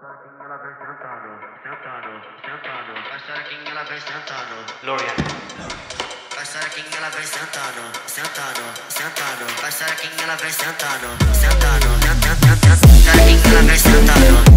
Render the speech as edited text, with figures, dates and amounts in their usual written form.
ela vem sentando, sentando, sentando. Vai xerequinha, ela vem sentando. Lorean. Vai xerequinha, ela vem sentando, sentando, sentando. Vai xerequinha, ela vem sentando, sentando, sentando, sentando. Xerequinha, ela vem sentando.